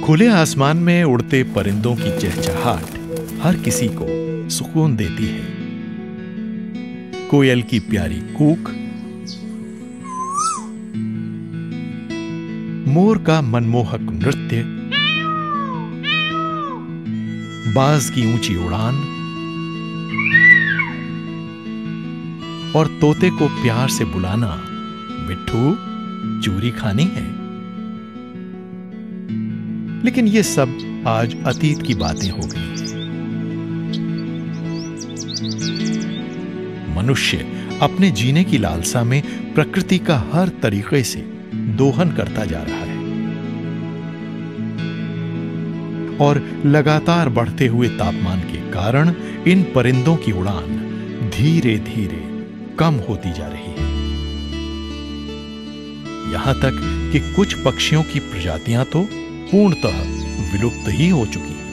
खुले आसमान में उड़ते परिंदों की चहचहाट हर किसी को सुकून देती है। कोयल की प्यारी कूक, मोर का मनमोहक नृत्य, बाज की ऊंची उड़ान और तोते को प्यार से बुलाना, मिट्ठू चूरी खानी है। लेकिन ये सब आज अतीत की बातें हो गई। मनुष्य अपने जीने की लालसा में प्रकृति का हर तरीके से दोहन करता जा रहा है और लगातार बढ़ते हुए तापमान के कारण इन परिंदों की उड़ान धीरे धीरे कम होती जा रही है। यहां तक कि कुछ पक्षियों की प्रजातियां तो पूर्णतः विलुप्त ही हो चुकी हैं।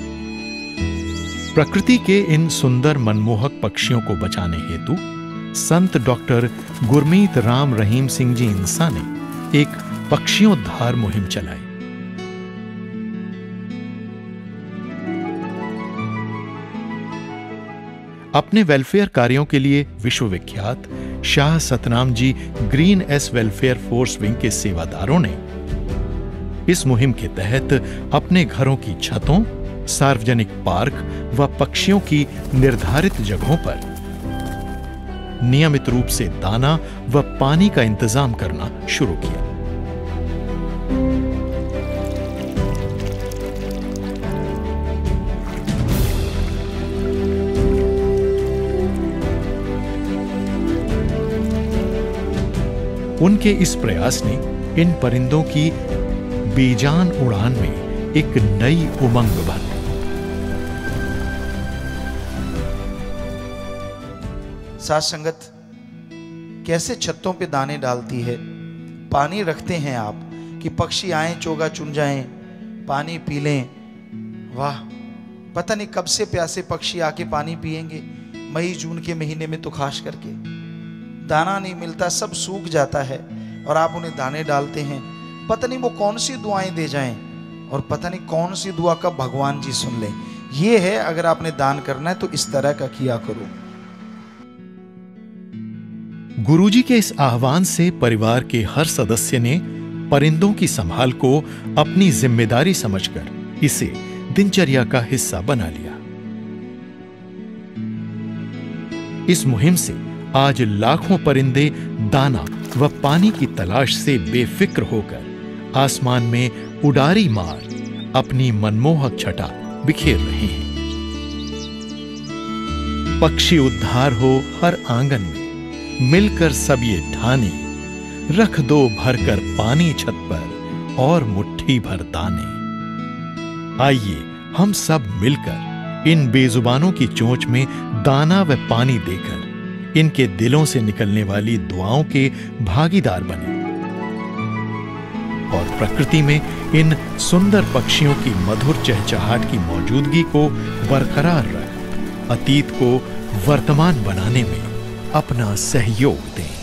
प्रकृति के इन सुंदर मनमोहक पक्षियों को बचाने हेतु संत डॉक्टर गुरमीत राम रहीम सिंह जी इंसा ने एक पक्षियोद्धार मुहिम चलाई। अपने वेलफेयर कार्यों के लिए विश्वविख्यात Shah Satnam ji green S welfare force wing के सेवादारों ने इस मुहिम के तहत अपने घरों की छतों, सार्वजनिक पार्क व पक्षियों की निर्धारित जगहों पर नियमित रूप से दाना व पानी का इंतजाम करना शुरू किया। उनके इस प्रयास ने इन परिंदों की बेजान उड़ान में एक नई उमंग भर दी। साथ संगत कैसे छतों पे दाने डालती है, पानी रखते हैं आप कि पक्षी आए चोगा चुन जाएं, पानी पी लें। वाह, पता नहीं कब से प्यासे पक्षी आके पानी पिएंगे। मई जून के महीने में तो खास करके दाना नहीं मिलता, सब सूख जाता है और आप उन्हें दाने डालते हैं। पता नहीं वो कौन सी दुआएं दे जाएं और पता नहीं कौन सी दुआ कब भगवान जी सुन लें। ये है, अगर आपने दान करना है तो इस तरह का किया करो। गुरुजी के इस आह्वान से परिवार के हर सदस्य ने परिंदों की संभाल को अपनी जिम्मेदारी समझकर इसे दिनचर्या का हिस्सा बना लिया। इस मुहिम से आज लाखों परिंदे दाना व पानी की तलाश से बेफिक्र होकर आसमान में उडारी मार अपनी मनमोहक छटा बिखेर रहे हैं। पक्षी उद्धार हो हर आंगन में, मिलकर सब ये ठाने, रख दो भरकर पानी छत पर और मुट्ठी भर दाने। आइए हम सब मिलकर इन बेजुबानों की चोंच में दाना व पानी देकर इनके दिलों से निकलने वाली दुआओं के भागीदार बने और प्रकृति में इन सुंदर पक्षियों की मधुर चहचहाट की मौजूदगी को बरकरार रख अतीत को वर्तमान बनाने में अपना सहयोग दें।